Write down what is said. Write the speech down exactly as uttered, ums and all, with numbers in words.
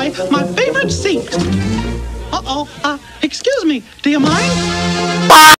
enjoy my favorite seat. Uh-oh, uh, excuse me, do you mind?